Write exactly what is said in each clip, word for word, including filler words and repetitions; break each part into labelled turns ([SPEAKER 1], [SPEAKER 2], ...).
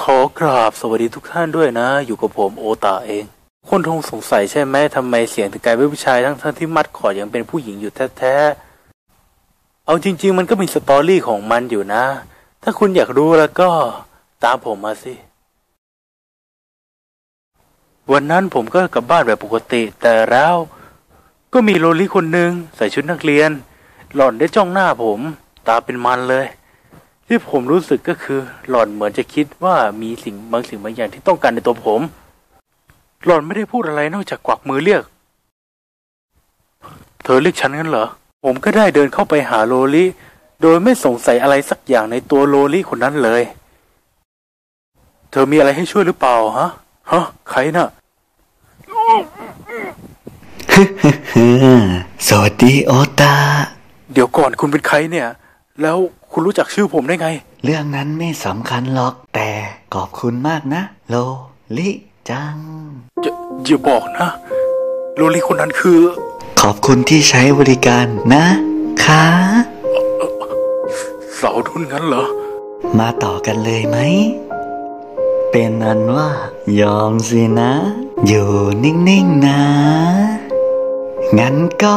[SPEAKER 1] ขอกราบสวัสดีทุกท่านด้วยนะอยู่กับผมโอตาเองคนคงสงสัยใช่ไหมทำไมเสียงถึงกลายเป็นผู้ชายทั้งท่านที่มัดคอยังเป็นผู้หญิงอยู่แท้ๆเอาจริงๆมันก็มีสตอรี่ของมันอยู่นะถ้าคุณอยากรู้แล้วก็ตามผมมาสิวันนั้นผมก็กลับบ้านแบบปกติแต่แล้วก็มีโลลี่คนหนึ่งใส่ชุดนักเรียนหล่อนได้จ้องหน้าผมตาเป็นมันเลยที่ผมรู้สึกก็คือหล่อนเหมือนจะคิดว่ามีสิ่งบางสิ่งบางอย่างที่ต้องการในตัวผมหล่อนไม่ได้พูดอะไรนอกจากกวักมือเรียกเธอเรียกฉันงั้นเหรอผมก็ได้เดินเข้าไปหาโลลี่โดยไม่สงสัยอะไรสักอย่างในตัวโลลี่คนนั้นเลยเธอมีอะไรให้ช่วยหรือเปล่าฮะฮะใครน่ะ
[SPEAKER 2] สวัสดีโอตา
[SPEAKER 1] เดี๋ยวก่อนคุณเป็นใครเนี่ยแล้วคุณรู้จักชื่อผมได้ไง
[SPEAKER 2] เรื่องนั้นไม่สำคัญหรอกแต่ขอบคุณมากนะโลลิจัง
[SPEAKER 1] จะอย่าบอกนะโลลิคนนั้นคือ
[SPEAKER 2] ขอบคุณที่ใช้บริการนะคะ
[SPEAKER 1] สาวดุนงั้นเหรอ
[SPEAKER 2] มาต่อกันเลยไหมเป็นอันว่ายอมสินะอยู่นิ่งๆนะงั้นก็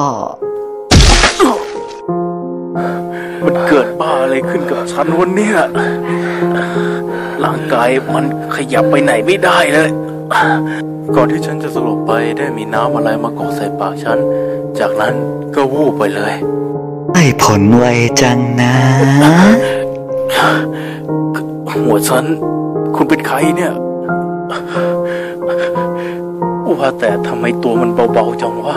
[SPEAKER 1] มันเกิดบ้าอะไรขึ้นกับฉันวันนี้ร่างกายมันขยับไปไหนไม่ได้เลยก่อนที่ฉันจะสลบไปได้มีน้ำอะไรมากรอกใส่ปากฉันจากนั้นก็วูบไปเลย
[SPEAKER 2] ได้ผลไวจังนะ
[SPEAKER 1] หัวฉันคุณเป็นใครเนี่ยว่าแต่ทำไมตัวมันเบาๆจังวะ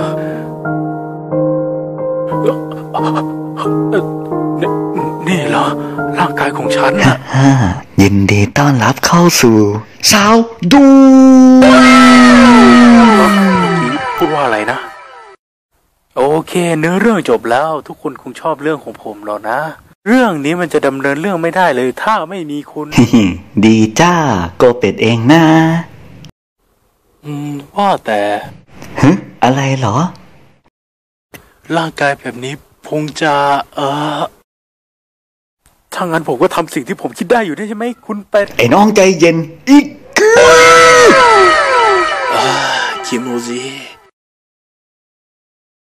[SPEAKER 1] นี่เหรอร่างกายของฉันนะ
[SPEAKER 2] ยินดีต้อนรับเข้าสู่สาวดู
[SPEAKER 1] พูดว่าอะไรนะโอเคเนื้อเรื่องจบแล้วทุกคนคงชอบเรื่องของผมหรอกนะเรื่องนี้มันจะดำเนินเรื่องไม่ได้เลยถ้าไม่มีคุณ
[SPEAKER 2] ดีจ้าโกเป็ดเองนะ
[SPEAKER 1] อืมว่าแต่
[SPEAKER 2] ฮึอะไรเหรอ
[SPEAKER 1] ร่างกายแบบนี้คงจะเออถ้างั้นผมก็ทำสิ่งที่ผมคิดได้อยู่ได้ใช่ไหมคุณเป็ด
[SPEAKER 2] ไอ้น้องใจเย็นอีก
[SPEAKER 1] คิโมจิ